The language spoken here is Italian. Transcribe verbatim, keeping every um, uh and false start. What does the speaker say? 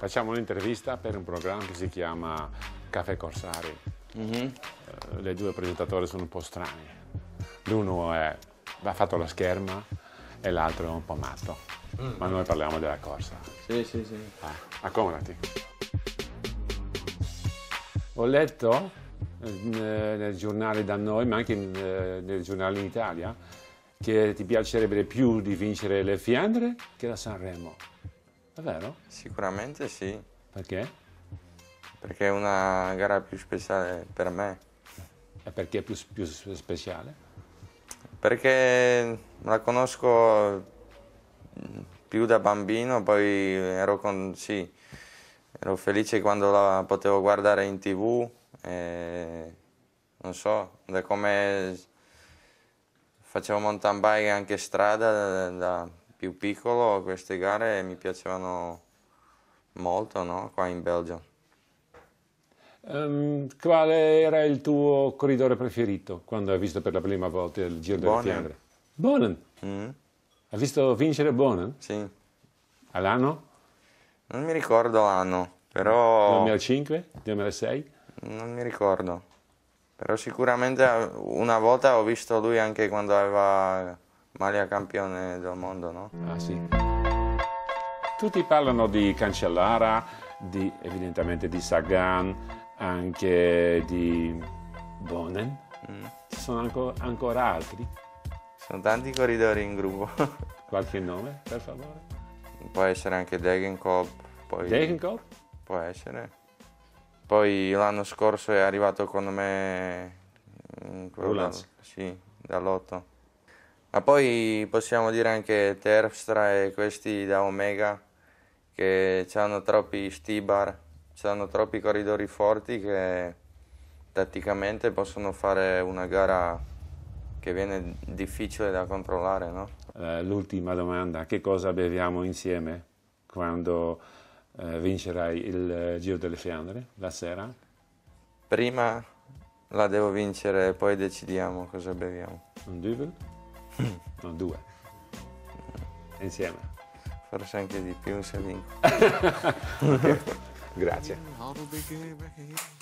Facciamo un'intervista per un programma che si chiama Caffè Corsari. Mm-hmm. uh, le due presentatori sono un po' strani. L'uno è, ha fatto la scherma e l'altro è un po' matto. Mm-hmm. Ma noi parliamo della corsa. Sì, sì, sì. Ah, accomodati. Ho letto eh, nei giornali da noi, ma anche in, eh, nei giornali in Italia, che ti piacerebbe più di vincere le Fiandre che la Sanremo. È vero? Sicuramente sì. Perché? Perché è una gara più speciale per me. E perché è più, più speciale? Perché la conosco più da bambino, poi ero, con, sì, ero felice quando la potevo guardare in tv. E, non so, da come facevo mountain bike anche strada da, da più piccolo, queste gare mi piacevano molto, no? Qua in Belgio. Um, quale era il tuo corridore preferito quando hai visto per la prima volta il Giro delle Fiandre? Bonen. Mm. Hai visto vincere Bonen? Sì. All'anno? Non mi ricordo l'anno, però... duemilacinque? duemilasei? Non mi ricordo. Però sicuramente una volta ho visto lui anche quando aveva maglia campione del mondo, no? Ah sì. Tutti parlano di Cancellara, di, evidentemente di Sagan, anche di Bonen. Mm. Ci sono anco, ancora altri? Sono tanti corridori in gruppo. Qualche nome, per favore? Può essere anche Degenkolb. Poi... Degenkolb? Può essere. Poi l'anno scorso è arrivato con me da, sì, dall'otto. Ma poi possiamo dire anche Terpstra e questi da Omega che hanno troppi Stibar, hanno troppi corridori forti che tatticamente possono fare una gara che viene difficile da controllare, no? Uh, l'ultima domanda, che cosa beviamo insieme quando uh, vincerai il uh, Giro delle Fiandre la sera? Prima la devo vincere e poi decidiamo cosa beviamo. Un duvel? No, due. Insieme. Forse anche di più se vinco. Okay. Grazie.